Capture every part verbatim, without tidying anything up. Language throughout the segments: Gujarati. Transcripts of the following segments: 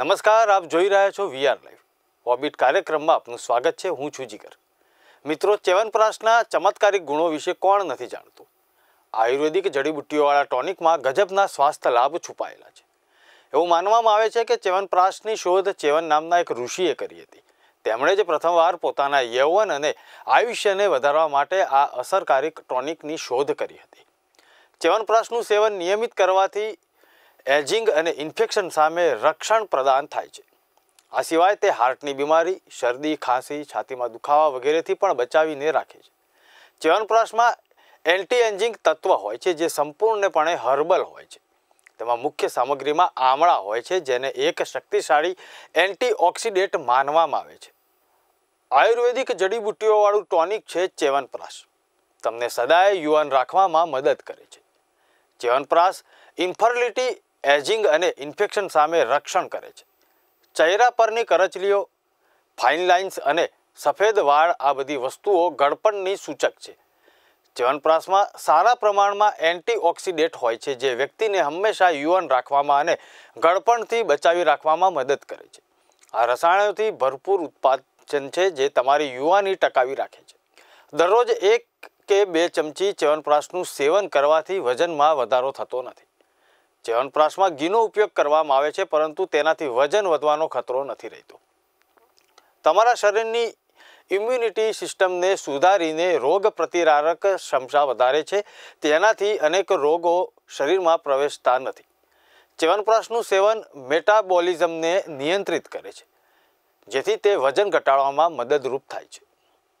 નમસ્કાર, આપ જોઈ રહ્યા છો વીઆર લાઈવ ઓર્બિટ કાર્યક્રમમાં આપનું સ્વાગત છે। હું છું જીગર। મિત્રો, ચ્યવનપ્રાશના ચમત્કારિક ગુણો વિશે કોણ નથી જાણતું? આયુર્વેદિક જડીબુટ્ટીઓવાળા ટોનિકમાં ગજબના સ્વાસ્થ્ય લાભ છુપાયેલા છે। એવું માનવામાં આવે છે કે ચ્યવનપ્રાશની શોધ ચ્યવન નામના એક ઋષિએ કરી હતી। તેમણે જ પ્રથમવાર પોતાના યૌવન અને આયુષ્યને વધારવા માટે આ અસરકારક ટોનિકની શોધ કરી હતી। ચ્યવનપ્રાશનું સેવન નિયમિત કરવાથી એજિંગ અને ઇન્ફેક્શન સામે રક્ષણ પ્રદાન થાય છે। આ સિવાય તે હાર્ટની બીમારી, શરદી, ખાંસી, છાતીમાં દુખાવા વગેરેથી પણ બચાવીને રાખે છે। ચ્યવનપ્રાશમાં એન્ટી એજિંગ તત્વ હોય છે જે સંપૂર્ણપણે હર્બલ હોય છે। તેમાં મુખ્ય સામગ્રીમાં આમળા હોય છે, જેને એક શક્તિશાળી એન્ટીઓક્સિડન્ટ માનવામાં આવે છે। આયુર્વેદિક જડીબુટ્ટીઓવાળું ટોનિક છે ચ્યવનપ્રાશ। તમને સદાય યુવાન રાખવામાં મદદ કરે છે। ચ્યવનપ્રાશ ઇન્ફર્ટિલિટી, એજિંગ અને ઇન્ફેક્શન સામે રક્ષણ કરે છે। ચહેરા પરની કરચલીઓ, ફાઇન લાઇન્સ અને સફેદ વાળ આ બધી વસ્તુઓ ગળપણની સૂચક છે। ચ્યવનપ્રાશમાં સારા પ્રમાણમાં એન્ટીઓક્સિડન્ટ હોય છે જે વ્યક્તિને હંમેશા યુવાન રાખવામાં અને ગળપણથી બચાવી રાખવામાં મદદ કરે છે। આ રસાયણોથી ભરપૂર ઉત્પાદન છે જે તમારી યુવાની ટકાવી રાખે છે। દરરોજ એક કે બે ચમચી ચ્યવનપ્રાશનું સેવન કરવાથી વજનમાં વધારો થતો નથી। ચ્યવનપ્રાશમાં ઘીનો ઉપયોગ કરવામાં આવે છે, પરંતુ તેનાથી વજન વધવાનો ખતરો નથી રહેતો। તમારા શરીરની ઇમ્યુનિટી સિસ્ટમને સુધારીને રોગ પ્રતિકારક ક્ષમતા વધારે છે। તેનાથી અનેક રોગો શરીરમાં પ્રવેશતા નથી। ચ્યવનપ્રાશનું સેવન મેટાબોલિઝમને નિયંત્રિત કરે છે, જેથી તે વજન ઘટાડવામાં મદદરૂપ થાય છે।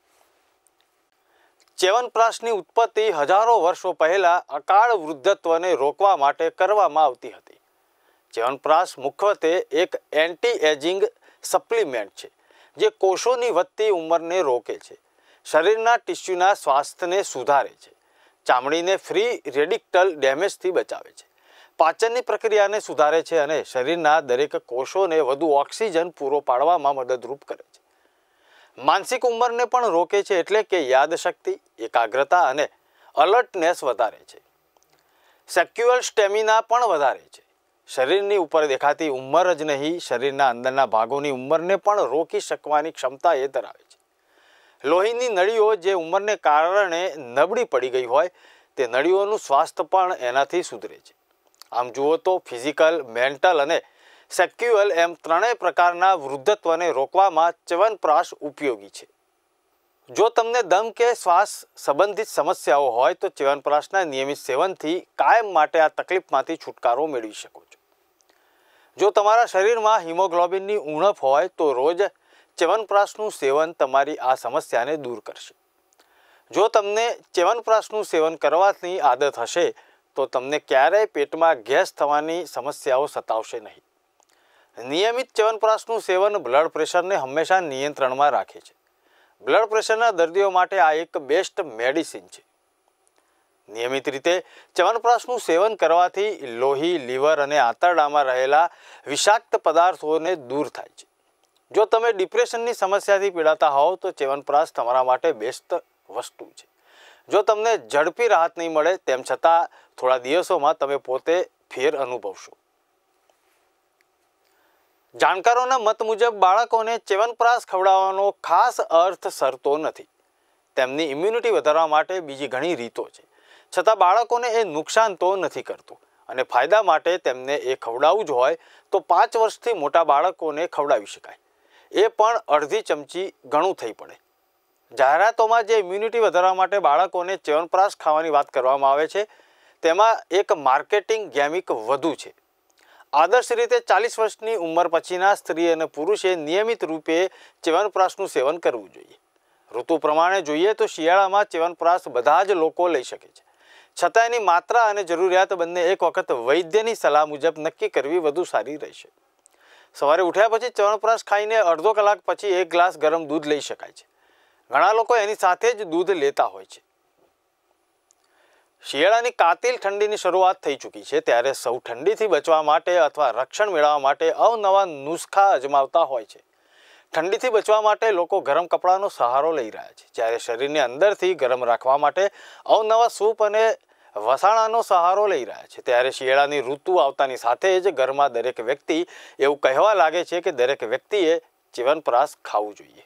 ચ્યવનપ્રાશની ઉત્પત્તિ હજારો વર્ષો પહેલા અકાળ વૃદ્ધત્વને રોકવા માટે કરવામાં આવતી હતી। ચ્યવનપ્રાશ મુખ્યત્વે એક એન્ટી એજિંગ સપ્લિમેન્ટ છે જે કોષોની વધતી ઉંમરને રોકે છે, શરીરના ટિશ્યુના સ્વાસ્થ્યને સુધારે છે, ચામડીને ફ્રી રેડિકલ ડેમેજથી બચાવે છે, પાચનની પ્રક્રિયાને સુધારે છે અને શરીરના દરેક કોષોને વધુ ઓક્સિજન પૂરો પાડવામાં મદદરૂપ કરે છે। માનસિક ઉંમરને પણ રોકે છે, એટલે કે યાદશક્તિ, એકાગ્રતા અને અલર્ટનેસ વધારે છે। સેક્સ્યુઅલ સ્ટેમિના પણ વધારે છે। શરીરની ઉપર દેખાતી ઉંમર જ નહીં, શરીરના અંદરના ભાગોની ઉંમરને પણ રોકી શકવાની ક્ષમતા એ ધરાવે છે। લોહીની નળીઓ જે ઉંમરને કારણે નબળી પડી ગઈ હોય, તે નળીઓનું સ્વાસ્થ્ય પણ એનાથી સુધરે છે। આમ જુઓ તો ફિઝિકલ, મેન્ટલ અને સેક્સ્યુઅલ એમ ત્રણેય પ્રકારના વૃદ્ધત્વને રોકવામાં ચ્યવનપ્રાશ ઉપયોગી છે। જો તમને દમ કે શ્વાસ સંબંધિત સમસ્યાઓ હોય તો ચ્યવનપ્રાશના નિયમિત સેવનથી કાયમ માટે આ તકલીફમાંથી છુટકારો મેળવી શકો છો। જો તમારા શરીરમાં હિમોગ્લોબિનની ઉણપ હોય તો રોજ ચ્યવનપ્રાશનું સેવન તમારી આ સમસ્યાને દૂર કરશે। જો તમને ચ્યવનપ્રાશનું સેવન કરવાની આદત હશે તો તમને ક્યારેય પેટમાં ગેસ થવાની સમસ્યાઓ સતાવશે નહીં। નિયમિત ચ્યવનપ્રાશનું સેવન બ્લડ પ્રેશરને હંમેશા નિયંત્રણમાં રાખે છે। બ્લડ પ્રેશરના દર્દીઓ માટે આ એક બેસ્ટ મેડિસિન છે। નિયમિત રીતે ચ્યવનપ્રાશનું સેવન કરવાથી લોહી, લીવર અને આંતરડામાં રહેલા વિષાક્ત પદાર્થોને દૂર થાય છે। જો તમે ડિપ્રેશનની સમસ્યાથી પીડાતા હોવ તો ચ્યવનપ્રાશ તમારા માટે બેસ્ટ વસ્તુ છે। જો તમને ઝડપી રાહત નહીં મળે, તેમ છતાં થોડા દિવસોમાં તમે પોતે ફેર અનુભવશો। જાણકારોના મત મુજબ બાળકોને ચ્યવનપ્રાશ ખવડાવવાનો ખાસ અર્થ સરતો નથી। તેમની ઇમ્યુનિટી વધારવા માટે બીજી ઘણી રીતો છે, છતાં બાળકોને એ નુકસાન તો નથી કરતું અને ફાયદા માટે તેમને એ ખવડાવવું જ હોય તો પાંચ વર્ષથી મોટા બાળકોને ખવડાવી શકાય, એ પણ અડધી ચમચી ઘણું થઈ પડે। જાહેરાતોમાં જે ઇમ્યુનિટી વધારવા માટે બાળકોને ચ્યવનપ્રાશ ખાવાની વાત કરવામાં આવે છે, તેમાં એક માર્કેટિંગ ગેમિક વધુ છે। આદર્શ રીતે ચાલીસ વર્ષની ઉંમર પછીના સ્ત્રી અને પુરુષે નિયમિત રૂપે ચ્યવનપ્રાશનું સેવન કરવું જોઈએ। ઋતુ પ્રમાણે જોઈએ તો શિયાળામાં ચ્યવનપ્રાશ બધા જ લોકો લઈ શકે છે, છતાં એની માત્રા અને જરૂરિયાત બંને એક વખત વૈદ્યની સલાહ મુજબ નક્કી કરવી વધુ સારી રહેશે। સવારે ઉઠ્યા પછી ચ્યવનપ્રાશ ખાઈને અડધો કલાક પછી એક ગ્લાસ ગરમ દૂધ લઈ શકાય છે। ઘણા લોકો એની સાથે જ દૂધ લેતા હોય છે। શિયાળાની કાતિલ ઠંડીની શરૂઆત થઈ ચૂકી છે, ત્યારે સૌ ઠંડીથી બચવા માટે અથવા રક્ષણ મેળવવા માટે અવનવા નુસ્ખા અજમાવતા હોય છે। ઠંડીથી બચવા માટે લોકો ગરમ કપડાનો સહારો લઈ રહ્યા છે, જ્યારે શરીરને અંદરથી ગરમ રાખવા માટે અવનવા સૂપ અને વસાણાનો સહારો લઈ રહ્યા છે, ત્યારે શિયાળાની ઋતુ આવતાની સાથે જ ઘરમાં દરેક વ્યક્તિ એવું કહેવા લાગે છે કે દરેક વ્યક્તિએ ચ્યવનપ્રાશ ખાવું જોઈએ.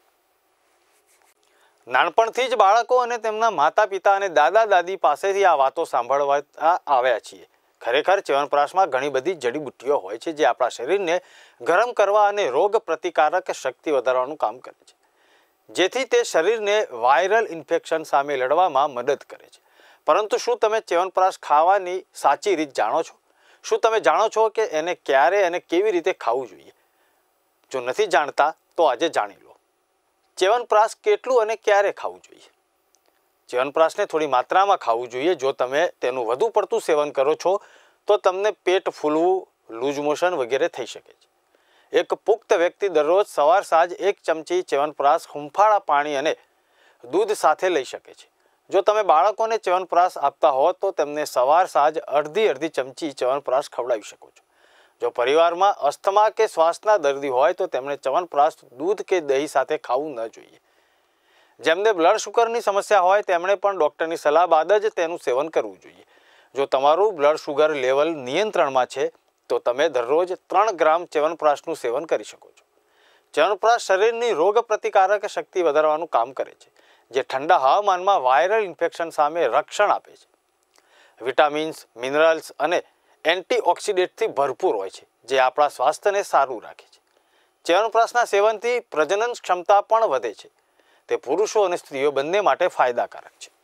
નાનપણથી જ બાળકો અને તેમના માતા પિતા અને દાદા દાદી પાસેથી આ વાતો સાંભળવા આવ્યા છીએ. ખરેખર ચ્યવનપ્રાશમાં ઘણી બધી જડીબુટ્ટીઓ હોય છે જે આપણા શરીરને ગરમ કરવા અને રોગ પ્રતિકારક શક્તિ વધારવાનું કામ કરે છે, જેથી તે શરીરને વાયરલ ઇન્ફેક્શન સામે લડવામાં મદદ કરે છે. પરંતુ શું તમે ચ્યવનપ્રાશ ખાવાની સાચી રીત જાણો છો? શું તમે જાણો છો કે એને ક્યારે અને કેવી રીતે ખાવું જોઈએ? જો નથી જાણતા તો આજે જાણી લો. ચ્યવનપ્રાશ કેટલું અને ક્યારે ખાવું જોઈએ? ચ્યવનપ્રાશને થોડી માત્રામાં ખાવું જોઈએ. જો તમે તેનું વધુ પડતું સેવન કરો છો તો તમને પેટ ફૂલવું, લૂઝ મોશન વગેરે થઈ શકે છે. એક પુખ્ત વ્યક્તિ દરરોજ સવાર સાંજ એક ચમચી ચ્યવનપ્રાશ હુંફાળા પાણી અને દૂધ સાથે લઈ શકે છે. જો તમે બાળકોને ચ્યવનપ્રાશ આપતા હો તો તેમને સવાર સાંજ અડધી અડધી ચમચી ચ્યવનપ્રાશ ખવડાવી શકો છો. જો પરિવારમાં અસ્થમા કે શ્વાસના દર્દી હોય તો તેમણે ચ્યવનપ્રાશ દૂધ કે દહીં સાથે ખાવું ન જોઈએ. જેમને બ્લડ શુગરની સમસ્યા હોય તેમણે પણ ડૉક્ટરની સલાહ બાદ જ તેનું સેવન કરવું જોઈએ. જો તમારું બ્લડ શુગર લેવલ નિયંત્રણમાં છે તો તમે દરરોજ ત્રણ ગ્રામ ચ્યવનપ્રાશનું સેવન કરી શકો છો. ચ્યવનપ્રાશ શરીરની રોગ પ્રતિકારક શક્તિ વધારવાનું કામ કરે છે, જે ઠંડા હવામાનમાં વાયરલ ઇન્ફેક્શન સામે રક્ષણ આપે છે. વિટામિન્સ, મિનરલ્સ અને એન્ટીઓક્સિડન્ટથી ભરપૂર હોય છે, જે આપણા સ્વાસ્થ્યને સારું રાખે છે. ચ્યવનપ્રાશના સેવનથી પ્રજનન ક્ષમતા પણ વધે છે. તે પુરુષો અને સ્ત્રીઓ બંને માટે ફાયદાકારક છે.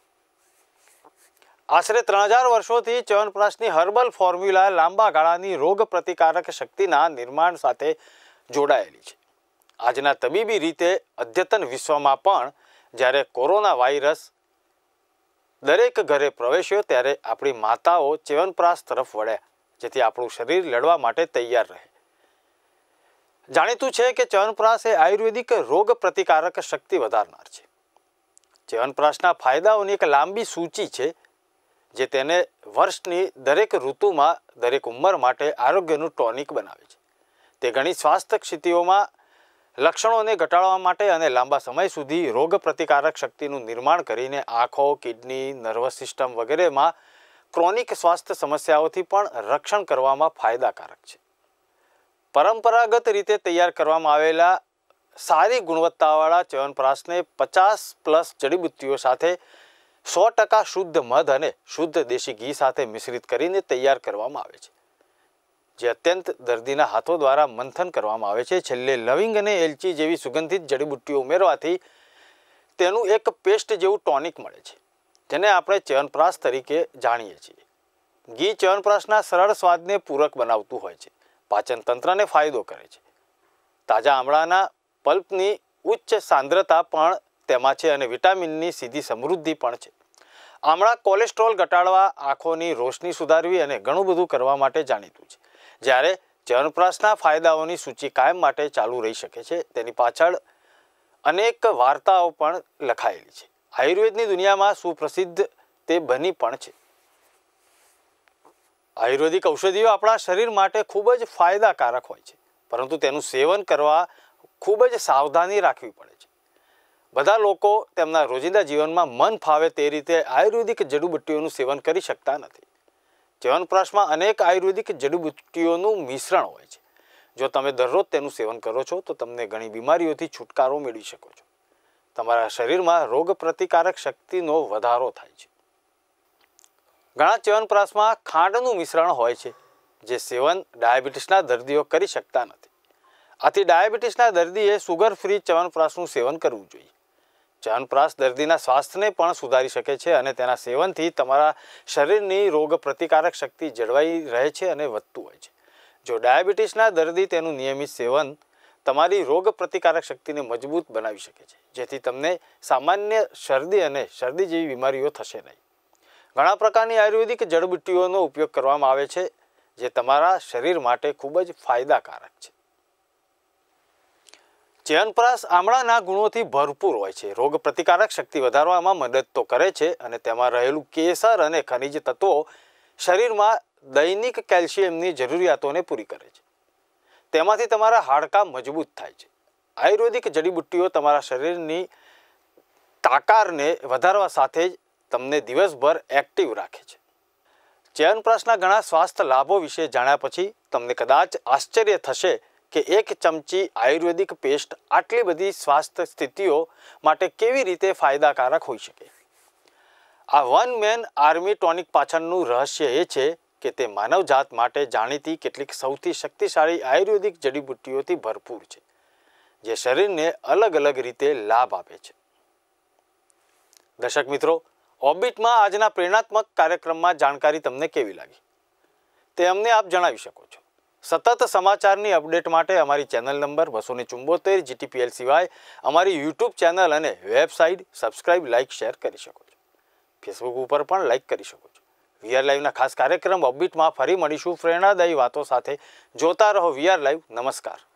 આશરે ત્રણ હજાર વર્ષોથી ચ્યવનપ્રાશની હર્બલ ફોર્મ્યુલા લાંબા ગાળાની રોગ પ્રતિકારક શક્તિના નિર્માણ સાથે જોડાયેલી છે. આજના તબીબી રીતે અદ્યતન વિશ્વમાં પણ જ્યારે કોરોના વાયરસ દરેક ઘરે પ્રવેશ્યો ત્યારે આપણી માતાઓ ચ્યવનપ્રાશ તરફ વળ્યા, જેથી આપણું શરીર લડવા માટે તૈયાર રહે. જાણીતું છે કે ચ્યવનપ્રાશ એ આયુર્વેદિક રોગ પ્રતિકારક શક્તિ વધારનાર છે. ચ્યવનપ્રાશના ફાયદાઓની એક લાંબી સૂચિ છે, જે તેને વર્ષની દરેક ઋતુમાં દરેક ઉંમર માટે આરોગ્યનું ટોનિક બનાવે છે. તે ઘણી સ્વાસ્થ્ય સ્થિતિઓમાં લક્ષણોને ઘટાડવા માટે અને લાંબા સમય સુધી રોગ પ્રતિકારક શક્તિનું નિર્માણ કરીને આંખો, કિડની, નર્વસ સિસ્ટમ વગેરેમાં ક્રોનિક સ્વાસ્થ્ય સમસ્યાઓથી પણ રક્ષણ કરવામાં ફાયદાકારક છે. પરંપરાગત રીતે તૈયાર કરવામાં આવેલા સારી ગુણવત્તાવાળા ચ્યવનપ્રાશને પચાસ પ્લસ જડીબુટ્ટીઓ સાથે સો ટકા શુદ્ધ મધ અને શુદ્ધ દેશી ઘી સાથે મિશ્રિત કરીને તૈયાર કરવામાં આવે છે, જે અત્યંત દર્દીના હાથો દ્વારા મંથન કરવામાં આવે છે. છેલ્લે લવિંગ અને એલચી જેવી સુગંધિત જડીબુટ્ટીઓ ઉમેરવાથી તેનું એક પેસ્ટ જેવું ટોનિક મળે છે, જેને આપણે ચ્યવનપ્રાશ તરીકે જાણીએ છીએ. ઘી ચ્યવનપ્રાશના સરળ સ્વાદને પૂરક બનાવતું હોય છે, પાચન તંત્રને ફાયદો કરે છે. તાજા આમળાના પલ્પની ઉચ્ચ સાંદ્રતા પણ તેમાં છે અને વિટામિનની સીધી સમૃદ્ધિ પણ છે. આમળા કોલેસ્ટ્રોલ ઘટાડવા, આંખોની રોશની સુધારવી અને ઘણું બધું કરવા માટે જાણીતું છે. જ્યારે ચ્યવનપ્રાશના ફાયદાઓની સૂચિ કાયમ માટે ચાલુ રહી શકે છે, તેની પાછળ અનેક વાર્તાઓ પણ લખાયેલી છે. આયુર્વેદની દુનિયામાં સુપ્રસિદ્ધ તે બની પણ છે. આયુર્વેદિક ઔષધિઓ આપણા શરીર માટે ખૂબ જ ફાયદાકારક હોય છે, પરંતુ તેનું સેવન કરવા ખૂબ જ સાવધાની રાખવી પડે છે. બધા લોકો તેમના રોજિંદા જીવનમાં મન ફાવે તે રીતે આયુર્વેદિક જડીબુટ્ટીઓનું સેવન કરી શકતા નથી. ચ્યવનપ્રાશમાં અનેક આયુર્વેદિક જડીબુટ્ટીઓનું મિશ્રણ હોય છે. જો તમે દરરોજ તેનું સેવન કરો છો તો તમને ઘણી બીમારીઓથી છુટકારો મેળવી શકો છો. તમારા શરીરમાં રોગ પ્રતિકારક શક્તિનો વધારો થાય છે. ઘણા ચ્યવનપ્રાશમાં ખાંડનું મિશ્રણ હોય છે, જે સેવન ડાયાબિટીસના દર્દીઓ કરી શકતા નથી. આથી ડાયાબિટીસના દર્દીએ સુગર ફ્રી ચ્યવનપ્રાશનું સેવન કરવું જોઈએ. ચ્યવનપ્રાશ દર્દીના સ્વાસ્થ્યને પણ સુધારી શકે છે અને તેના સેવનથી તમારા શરીરની રોગ પ્રતિકારક શક્તિ જળવાઈ રહે છે અને વધતું હોય છે. જો ડાયાબિટીસના દર્દી તેનું નિયમિત સેવન તમારી રોગ પ્રતિકારક શક્તિને મજબૂત બનાવી શકે છે, જેથી તમને સામાન્ય શરદી અને શરદી જેવી બીમારીઓ થશે નહીં. ઘણા પ્રકારની આયુર્વેદિક જડીબુટ્ટીઓનો ઉપયોગ કરવામાં આવે છે, જે તમારા શરીર માટે ખૂબ જ ફાયદાકારક છે. ચ્યવનપ્રાશ આમળાના ગુણોથી ભરપૂર હોય છે. રોગ પ્રતિકારક શક્તિ વધારવામાં મદદ તો કરે છે અને તેમાં રહેલું કેસર અને ખનિજ તત્વો શરીરમાં દૈનિક કેલ્શિયમની જરૂરિયાતોને પૂરી કરે છે. તેમાંથી તમારા હાડકાં મજબૂત થાય છે. આયુર્વેદિક જડીબુટ્ટીઓ તમારા શરીરની તાકાતને વધારવા સાથે જ તમને દિવસભર એક્ટિવ રાખે છે. ચ્યવનપ્રાશના ઘણા સ્વાસ્થ્ય લાભો વિશે જાણ્યા પછી તમને કદાચ આશ્ચર્ય થશે કે એક ચમચી આયુર્વેદિક પેસ્ટ આટલી બધી સ્વાસ્થ્ય સ્થિતિઓ માટે કેવી રીતે ફાયદાકારક હોઈ શકે. આ વન મેન આર્મી ટોનિક પાછળનું રહસ્ય એ છે કે તે માનવજાત માટે જાણીતી કેટલીક સૌથી શક્તિશાળી આયુર્વેદિક જડીબુટ્ટીઓથી ભરપૂર છે, જે શરીરને અલગ અલગ રીતે લાભ આપે છે. દર્શક મિત્રો, ઓર્બિટમાં આજના પ્રેરણાત્મક કાર્યક્રમમાં જાણકારી તમને કેવી લાગી તે અમને આપ જણાવી શકો છો. સતત સમાચારની અપડેટ માટે અમારી ચેનલ નંબર બસો ને ચુંબોતેર જીટીપીએલ સિવાય અમારી યુટ્યુબ ચેનલ અને વેબસાઇટ સબસ્ક્રાઇબ, લાઇક, શેર કરી શકો છો. ફેસબુક ઉપર પણ લાઇક કરી શકો છો. વીઆર લાઈવના ખાસ કાર્યક્રમ ઓર્બિટમાં ફરી મળીશું પ્રેરણાદાયી વાતો સાથે. જોતા રહો વીઆર લાઈવ. નમસ્કાર.